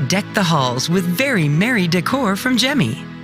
Deck the halls with very merry decor from Gemmy.